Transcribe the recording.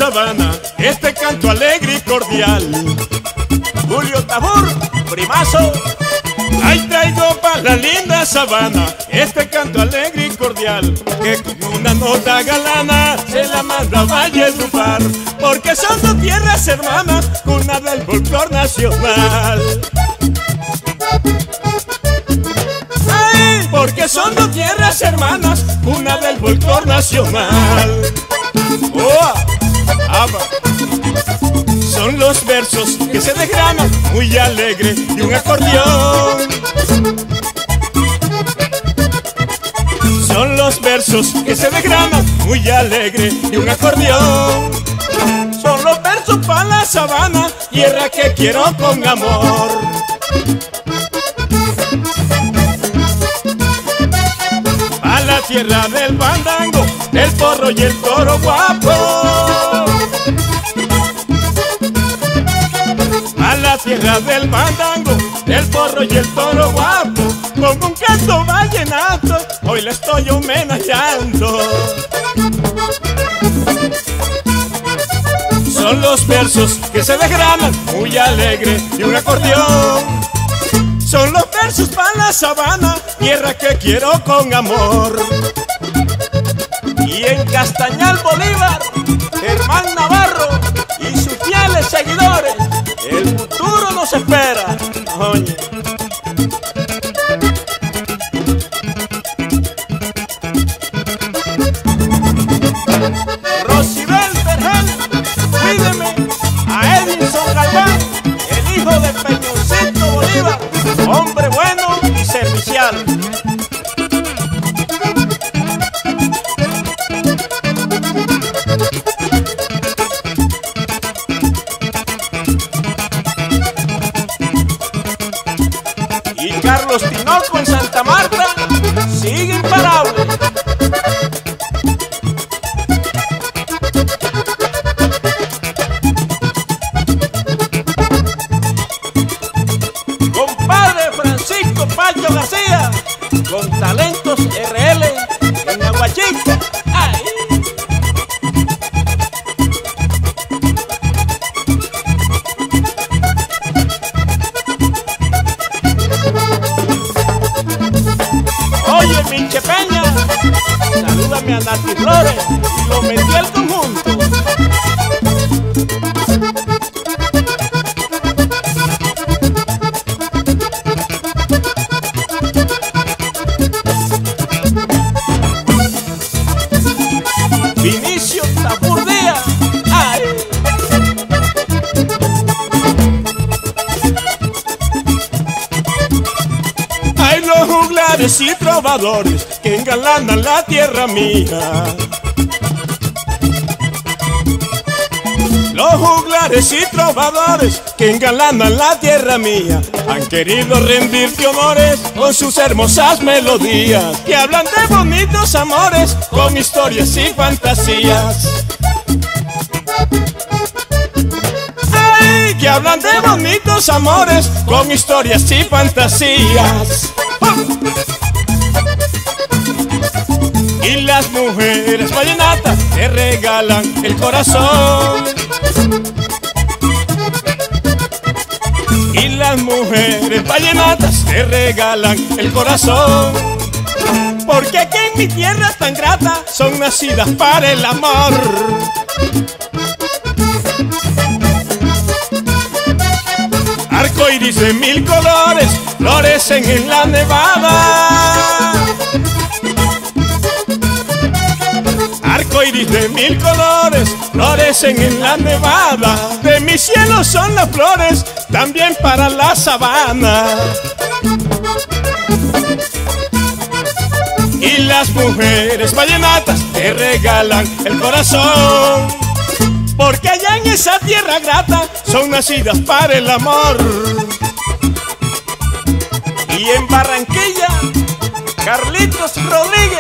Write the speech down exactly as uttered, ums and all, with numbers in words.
sabana, este canto alegre y cordial. Julio Tabur, primazo. Ahí traigo pa' la linda sabana este canto alegre y cordial, que con una nota galana se la manda a Valledupar, porque son dos tierras hermanas, cuna del folclor nacional. Ay, porque son dos tierras hermanas, cuna del folclor nacional. Oh, aba. Son los versos que se desgranan muy alegre y un acordeón. Son los versos que se desgranan muy alegre y un acordeón. Son los versos para la sabana, tierra que quiero con amor. A la tierra del bandango, el porro y el toro guapo. A la tierra del bandango, el porro y el toro guapo, con un canto vallenato, hoy le estoy homenajeando. Son los versos que se desgranan muy alegre y un acordeón. Son los versos para la sabana, tierra que quiero con amor. Y en Castañal Bolívar, Germán Navarro y sus fieles seguidores, el futuro nos espera. Oye. Rosibel Vergel, cuídeme a Edinson Galván, el hijo de Peñoncito Bolívar, hombre bueno y servicial. Y Carlos Tinoco en Santa Marta sigue imparable. Compadre Francisco Pacho García, con Talentos R L en Aguachica. ¡Ay! Oye, Minche Peña, salúdame a Nati Flores y lo metí al conjunto. Vinicio Tabur Díaz. ¡Ay! Hay los juglares y trovadores que engalanan la tierra mía. Los juglares y trovadores que engalanan la tierra mía han querido rendirte honores con sus hermosas melodías, que hablan de bonitos amores con historias y fantasías. ¡Ay! Que hablan de bonitos amores con historias y fantasías. Y las mujeres vallenatas te regalan el corazón. Y las mujeres vallenatas te regalan el corazón, porque aquí en mi tierra tan grata son nacidas para el amor. Arcoiris de mil colores florecen en la nevada. Arcoiris de mil colores florecen en la nevada. De mi cielo son las flores, también para la sabana. Y las mujeres vallenatas te regalan el corazón, porque allá en esa tierra grata son nacidas para el amor. Y en Barranquilla, Carlitos Rodríguez